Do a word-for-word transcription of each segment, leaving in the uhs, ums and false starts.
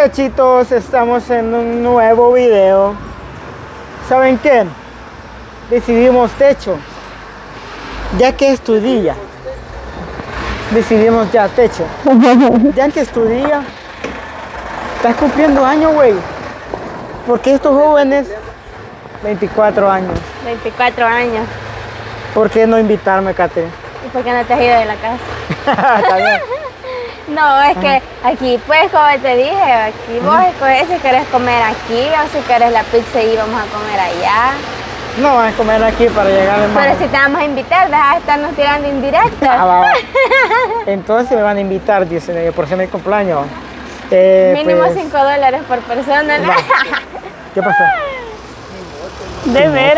Muchachitos, estamos en un nuevo video. ¿Saben qué? Decidimos techo. Ya que estudia. Decidimos ya techo. Ya que estudia. Estás cumpliendo años, güey. Porque estos jóvenes, veinticuatro años. veinticuatro años. ¿Por qué no invitarme, Kate? ¿Y por qué no te has ido de la casa? Está bien. No, es que aquí, pues, como te dije, aquí vos escoges si querés comer aquí o si querés la pizza y vamos a comer allá. No, vamos a comer aquí para llegar al mar. Pero si te vamos a invitar, deja de estarnos tirando indirectas. Ah, va, va. Entonces me van a invitar, dicen, por ser mi cumpleaños. Eh, Mínimo pues, cinco dólares por persona. ¿No? ¿Qué pasó? ¿De veras?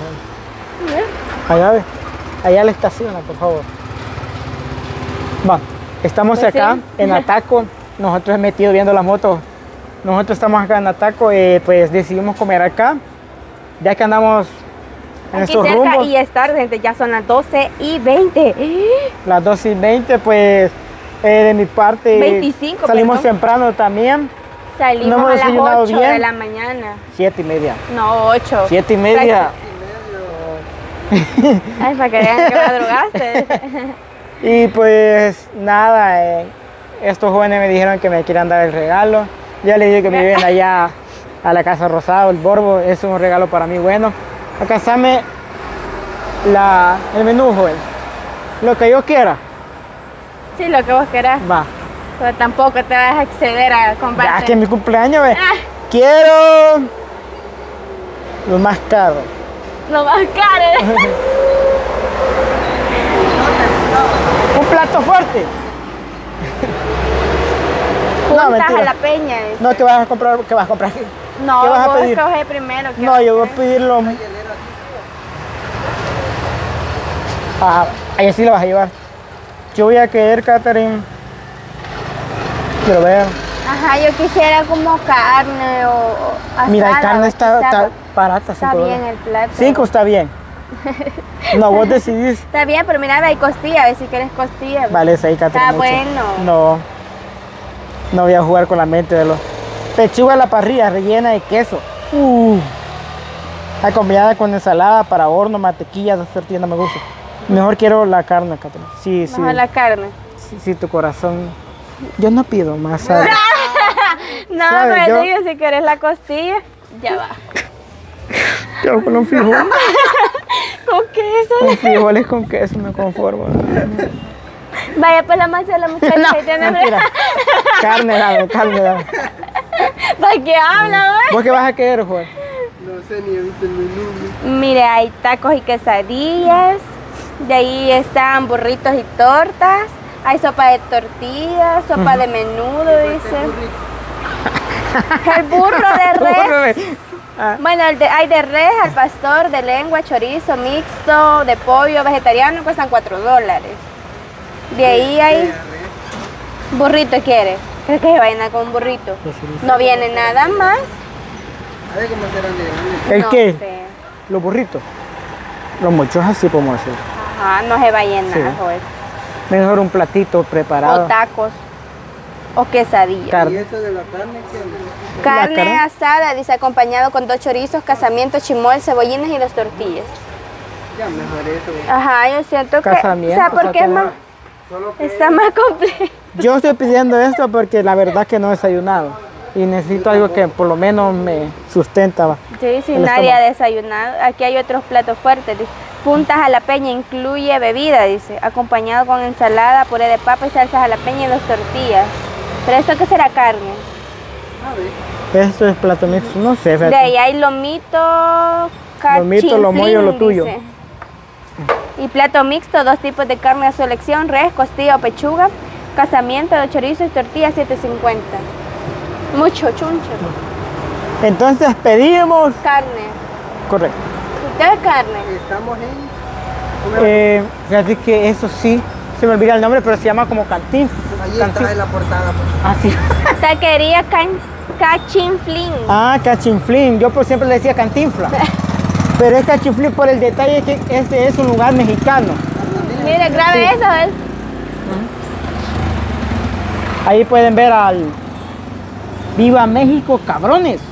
Allá ve, allá la estaciona, por favor. Va, estamos Pues acá sí. en Ataco. Nosotros hemos metido viendo las motos. Nosotros estamos acá en Ataco, eh, pues decidimos comer acá. Ya que andamos en Aquí estos cerca rumbos. y es tarde, gente, ya son las doce y veinte. Las doce y veinte, pues eh, de mi parte veinticinco, salimos perdón. temprano también. Salimos No hemos a las desayunado ocho bien. de la mañana. Siete y media. No, ocho. Siete y media. Ay, para que vean que madrugaste. Y pues nada, eh, estos jóvenes me dijeron que me quieran dar el regalo. Ya les dije que me viven allá a la Casa Rosado, el Borbo. Es un regalo para mí bueno. Acásame la, el menú, joven. Lo que yo quiera. Sí, lo que vos querás. Va. Pero tampoco te vas a exceder a comprar. Ya que es mi cumpleaños, ve. Ah. Quiero lo más caro. Lo más caro. Un plato fuerte. Puntas mentira. a la peña. dice. No, ¿qué vas a comprar? ¿Qué vas a comprar? No, ¿Qué vas a vos pedir? escoge primero. ¿qué No, vas yo voy a querer? pedir lo... Ajá, ahí sí lo vas a llevar. Yo voy a querer, Catherine. Quiero ver. Ajá, yo quisiera como carne o, o asada. Mira, la carne o está, quizá- está barata. Está cinco bien dólares. el plato. Cinco está bien. No, vos decidís. Está bien, pero mira, hay costilla, a ver si quieres costilla. Vale, esa ahí, Catherine. Está mucho. bueno. No. No voy a jugar con la mente de los... Pechuga a la parrilla, rellena de queso. Uh. Acompañada con ensalada para horno, mantequilla, dos tortillas, no me gusta. Mejor quiero la carne, Catherine. Sí, sí. Mejor la carne. Sí, sí, tu corazón. Yo no pido más, ¿sabes? No, ¿Sabes? pero Yo- te digo, si quieres la costilla, ya va. Yo con un frijol. ¿Con queso? Con frijoles con queso me conformo. Vaya, pues la masa de la muchacha. No, ahí tiene- mentira. Carne, dame, carne, dame. ¿Para qué habla, güey? ¿Vos qué vas a querer, Juan? No sé ni he visto el menú. Mire, hay tacos y quesadillas. De ahí están burritos y tortas. Hay sopa de tortillas, sopa de menudo, dice. El burro de res. Ah, Bueno, el de- hay de res, al pastor, de lengua, chorizo, mixto, de pollo, vegetariano, cuestan cuatro dólares. De ahí hay burrito, ¿quiere? ¿Crees que se vayan a con un burrito? No viene nada más. A ver cómo serán de grandes. ¿El No qué? sé. Los burritos. Los mochos así podemos hacer. Ajá, no se va a llenar, Sí. joder. Mejor un platito O preparado. tacos. O quesadillas. ¿Y Carne. eso de la carne qué? Carne La carne. asada, dice, acompañado con dos chorizos, casamiento, chimol, cebollines y dos tortillas. Ya mejor eso. Ajá, yo siento que... Casamiento, O sea, porque o sea, es más, Solo que está más complejo. Yo estoy pidiendo esto porque la verdad que no he desayunado. Y necesito algo que por lo menos me sustenta. va. Sí, si El nadie ha estómago. desayunado. Aquí hay otros platos fuertes. Dice. Puntas a la peña incluye bebida, dice. Acompañado con ensalada, puré de papa y salsas a la peña y dos tortillas. ¿Pero esto qué será carne? a ver. Esto es plato mixto, no sé. De fíjate. ahí hay lomito, Lomito, lo moyo, lo cachinflín, tuyo. dice. Y plato mixto, dos tipos de carne a su elección, res, costilla o pechuga, casamiento de chorizo y tortilla siete cincuenta. Mucho chuncho. Entonces pedimos. Carne. Correcto. ¿Usted es carne? Estamos en... Eh, fíjate que eso sí, se me olvida el nombre, pero se llama como cantinflas. Ahí está en la portada. Pues. Ah, sí. Taquería can- cachinflín. Ah, cachinflín. Yo por siempre le decía cantinfla. Pero es cachinflín por el detalle que este es un lugar mexicano. Mire, grabe Sí. eso, ¿ves? Ahí pueden ver al ¡Viva México, cabrones!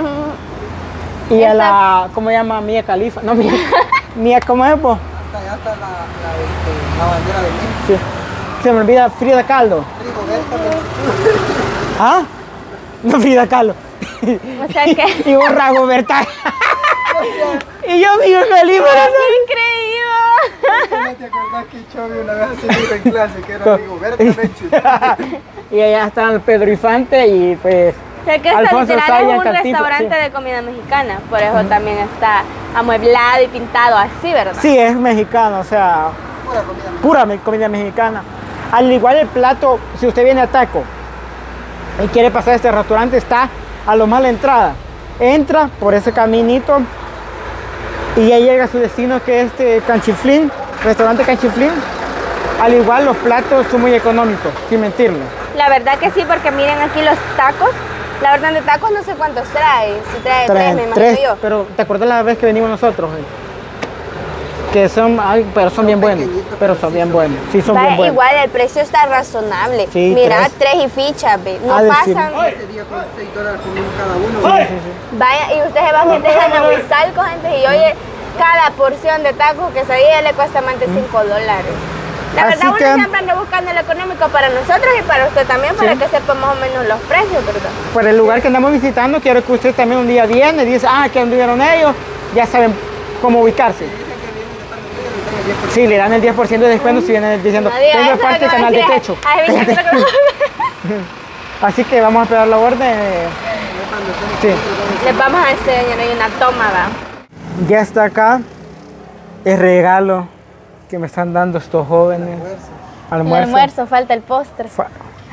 Y a la, ¿cómo se llama? Mía Khalifa. No, Mía, Mía ¿cómo es, po? Hasta allá está la, la, este, la bandera de México. Sí. Se me olvida Frida Kahlo. Rigoberta Menchú. ¿Ah? No, Frida Kahlo. O sea que... Y vos, Rigoberta. Y yo, Mía Khalifa. ¡Qué creído! ¿No te acordás que Chobi una vez así dijo en clase que era Rigoberta Menchú? Y allá está el Pedro Infante y pues... O sea que esta Alfonso literal Sayas, es un Castillo, restaurante sí. de comida mexicana, por eso también está amueblado y pintado así, ¿verdad? Sí, es mexicano, o sea, Pura comida. pura me- comida mexicana. Al igual el plato, si usted viene a Taco y quiere pasar a este restaurante, está a lo más la entrada. Entra por ese caminito y ya llega a su destino, que es este Canchiflín, restaurante Canchiflín. Al igual los platos son muy económicos, sin mentirle. La verdad que sí, porque miren aquí los tacos. La verdad de tacos no sé cuántos trae, si trae tres, me imagino tres, yo. pero ¿te acuerdas la vez que venimos nosotros? eh? Que son, ay, pero son bien buenos, pero son bien buenos, sí son Vaya, bien buenos. igual el precio está razonable. Sí, Mira, tres. tres y fichas, ve. No Ah, decir- pasan. Ese día con seis dólares por uno cada uno. Sí, sí, sí. Vaya, y ustedes van a meter a Nahuizalco, gente, y oye, cada porción de tacos que se diga le cuesta más de cinco dólares. La Así verdad, uno que- siempre anda buscando lo económico para nosotros y para usted también, para Sí. que sepa más o menos los precios, ¿verdad? Por el lugar que andamos visitando, quiero que usted también un día viene y dice, ah, que anduvieron ellos, ya saben cómo ubicarse. Sí, le dan el diez por ciento de descuento si vienen diciendo, No diga tengo eso, parte que del va a canal de decir, techo. "Ay, venga, que lo que-". Así que vamos a esperar la orden. eh, Sí, Les vamos a enseñar ahí una toma, ¿va? ya está acá el regalo que me están dando estos jóvenes. El Almuerzo. almuerzo, falta el postre. Fa-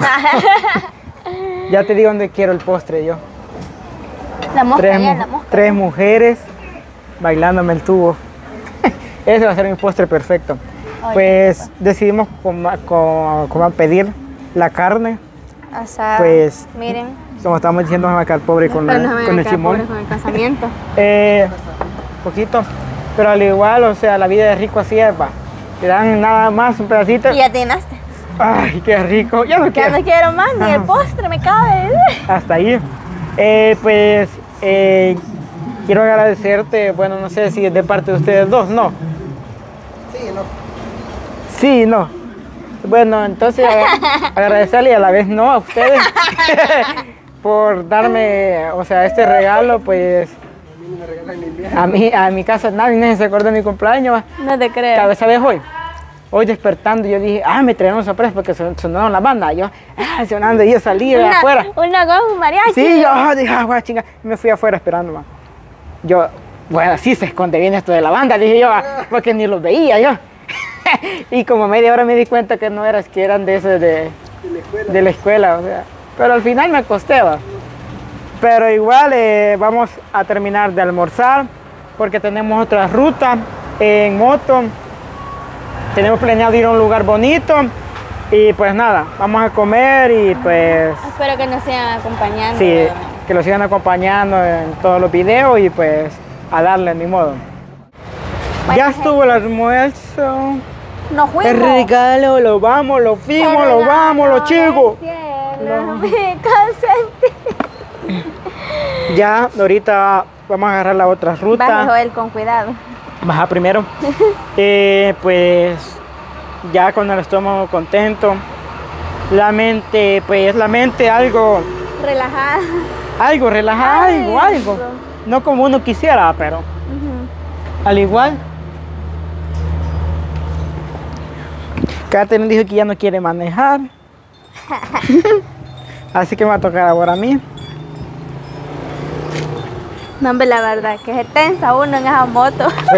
Ya te digo dónde quiero el postre yo. La mosca, Tres, ya, mu- la mosca. tres mujeres bailándome el tubo. Ese va a ser mi postre perfecto. Ay, Pues decidimos coma- co- cómo pedir la carne. Asada. Pues, miren. Como estamos diciendo, vamos a quedar pobre con, Pero la- nos van a con el quedar pobres chimón. con el casamiento. Eh, poquito. Pero al igual, o sea, la vida es rico así es, va. Te dan nada más un pedacito. Y ya te llenaste. Ay, qué rico. Ya no Ya quiero. no quiero más, ni el Ajá. postre me cabe. Hasta ahí. Eh, pues eh, quiero agradecerte, bueno, no sé si es de parte de ustedes dos, no. Sí, no. Sí, no. Bueno, entonces agra- agradecerle y a la vez no a ustedes por darme, o sea, este regalo, pues A mí no me regalan ni viaje. a mí, a mi casa nadie se acordó de mi cumpleaños. va. No te creo. Cabeza de hoy. Hoy despertando yo dije, ah, me trajeron sorpresa porque son- sonaron la banda. Yo, ah, sonando y yo salí de Una, afuera. una con un mariachi. Sí, yo ah, dije, ah, guau, chinga. Y me fui afuera esperando, ma. Yo, bueno, sí se esconde bien esto de la banda, dije yo, ah, porque ni los veía yo. Y como media hora me di cuenta que no eras, que eran de ese de, De la escuela. de la escuela, o sea. Pero al final me acosté, va. Pero igual eh, vamos a terminar de almorzar porque tenemos otra ruta en moto. Tenemos planeado ir a un lugar bonito y pues nada, vamos a comer y pues Espero que nos sigan acompañando. sí, ¿verdad? que lo sigan acompañando en todos los videos y pues a darle ni modo. Bueno, Ya estuvo el almuerzo, Nos fuimos. el regalo, lo vamos, lo fuimos, El lo regalo vamos, lo del chicos. cielo, No. mi consentido. Ya ahorita vamos a agarrar la otra Baje, ruta. Joel, con cuidado. Baja primero. Eh, pues ya con el estómago contento. La mente, pues la mente algo, Relajada. algo relajada, algo, Ay, algo. eso. No como uno quisiera, pero Ujú. al igual. Katherine dijo que ya no quiere manejar. Así que me va a tocar ahora a mí. No, hombre, la verdad, que se tensa uno en esa moto. Sí.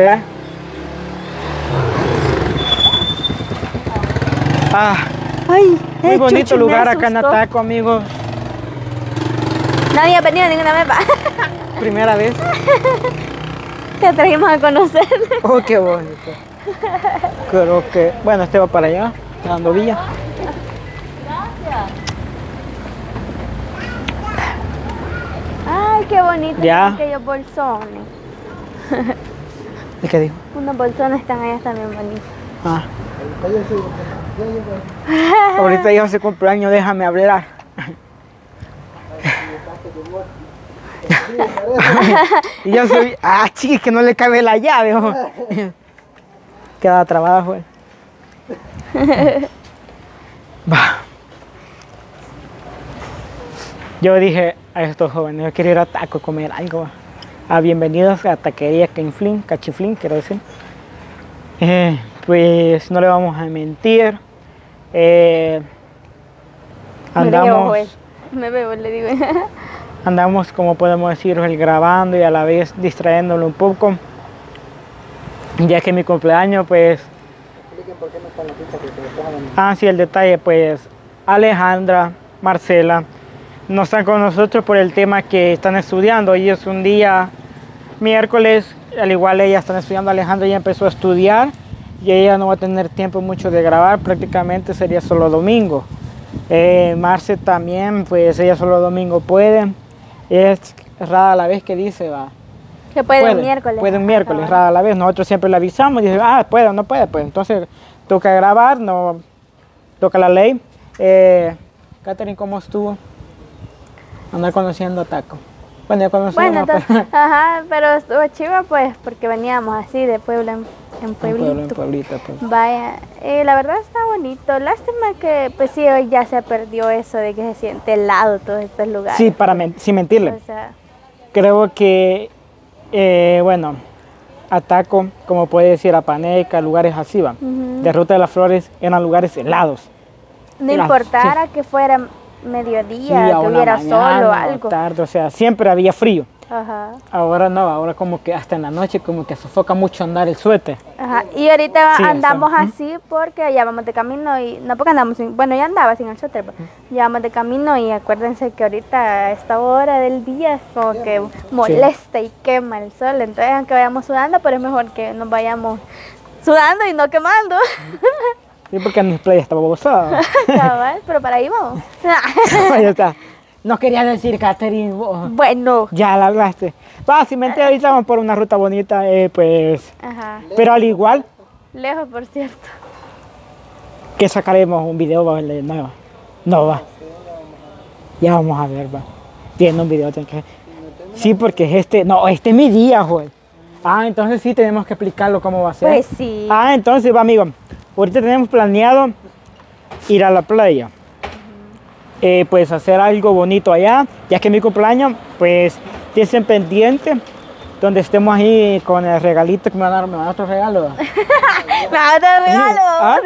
Ah, Ay, muy eh, bonito chuchi, me lugar acá en asustó. Ataco, amigos. Nadie ha venido ninguna vez, va. Primera vez. Te trajimos a conocer. Oh, qué bonito. Creo que, bueno, este va para allá, está dando villa. Ay, qué bonito. Ya. Aquellos bolsones. ¿Y qué dijo? Unos bolsones están allá también bonitos. Ah. Ahorita ya hace cumpleaños, déjame hablar. Y yo soy, ah, chiquis, que no le cabe la llave. Oh. Queda trabada, pues. Va. Yo dije a estos jóvenes, yo quiero ir a Taco a comer algo. Ah, bienvenidos a Taquería Cainflín, Cachiflín, quiero decir. Eh, pues no le vamos a mentir. Eh, andamos, me veo, le digo. andamos, como podemos decir, grabando y a la vez distrayéndolo un poco. Ya que mi cumpleaños, pues... Expliquen por qué no están las fichas que se estaban. Ah, sí, el detalle, pues Alejandra, Marcela, no están con nosotros por el tema que están estudiando. Ellos un día, miércoles, al igual ella están estudiando, Alejandra ya empezó a estudiar y ella no va a tener tiempo mucho de grabar, prácticamente sería solo domingo. Eh, Marce también, pues ella solo domingo puede. Es rara la vez que dice, va. Que puede, puede un miércoles. Puede un miércoles, ah, rara la vez. Nosotros siempre le avisamos y dice, ah, puede o no puede, pues entonces toca grabar, no toca la ley. Eh, Catherine, ¿cómo estuvo? Andar conociendo a Taco. Bueno, ya conocemos. Bueno, entonces, pero... ajá, pero estuvo chiva pues, porque veníamos así de pueblo en, en pueblito. En pueblito, pues. Vaya, eh, la verdad está bonito. Lástima que, pues sí, hoy ya se perdió eso de que se siente helado todos estos lugares. Sí, para men sin mentirle. O sea, creo que, eh, bueno, a Taco, como puede decir, a Paneca, lugares así, va. Uh-huh. De Ruta de las Flores eran lugares helados. No helados, importara sí. que fuera mediodía, sí, que hubiera mañana, sol o algo. Tarde, o sea, siempre había frío. Ajá. Ahora no, ahora como que hasta en la noche como que sofoca mucho andar el suéter. Ajá. Y ahorita sí, andamos eso. así porque ya vamos de camino y no porque andamos sin, bueno, ya andaba sin el suéter, pero ya vamos de camino y acuérdense que ahorita a esta hora del día es como que molesta sí. y quema el sol, entonces aunque vayamos sudando, pero es mejor que nos vayamos sudando y no quemando. Sí, porque en mi playa estaba bozada. Cabal, pero para ahí vamos. Ahí está. No quería decir, Catherine. Oh, bueno. Ya la hablaste. Básicamente ahorita vamos por una ruta bonita, eh, pues. Ajá. Pero al igual. Lejos, por cierto. Que sacaremos un video, va, no, no va. Ya vamos a ver, va. Tiene un video. Que... Sí, porque es este. No, este es mi día, joder. Ah, entonces sí tenemos que explicarlo cómo va a ser. Pues sí. Ah, entonces va, amigo. Ahorita tenemos planeado ir a la playa. Eh, pues hacer algo bonito allá, ya que mi cumpleaños, pues tienen pendiente donde estemos ahí con el regalito que me van a dar, me van a dar otro regalo. ¿Me van a dar regalo? ¿Ah?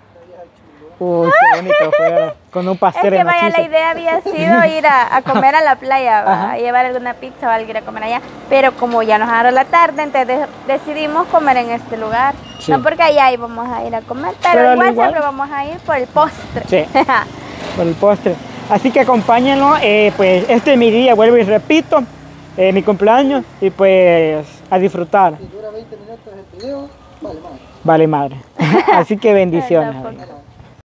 Uy, qué bonito fuera, con un pastel es que en vaya, macizo. La idea había sido ir a, a comer a la playa, ¿va? A llevar alguna pizza o algo, ir a comer allá, pero como ya nos agarró la tarde, entonces de, decidimos comer en este lugar. Sí. No porque allá íbamos a ir a comer, pero, pero igual, igual siempre vamos a ir por el postre. Sí, por el postre. Así que acompáñenlo, eh, pues este es mi día, vuelvo y repito, eh, mi cumpleaños, y pues a disfrutar. Si dura veinte minutos el video, vale madre. Vale madre. Así que bendiciones.